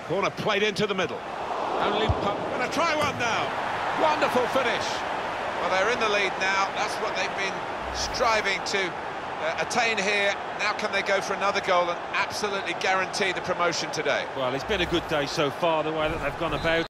Corner played into the middle. Only gonna try one now. Wonderful finish. Well, they're in the lead now. That's what they've been striving to attain here. Now can they go for another goal and absolutely guarantee the promotion today? Well, it's been a good day so far, the way that they've gone about.